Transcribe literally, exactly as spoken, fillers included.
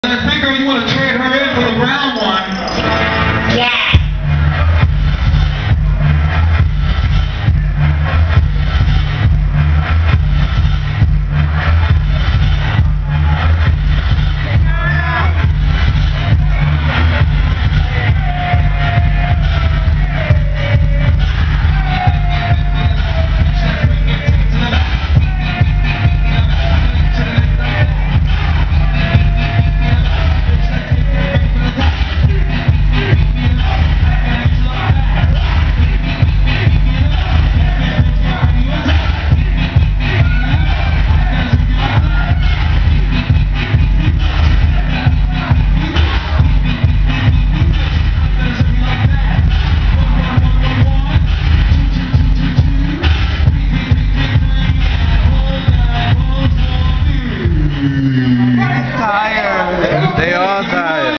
I figure you want to trade her in for the brown one. Yeah. Tired. They all tired.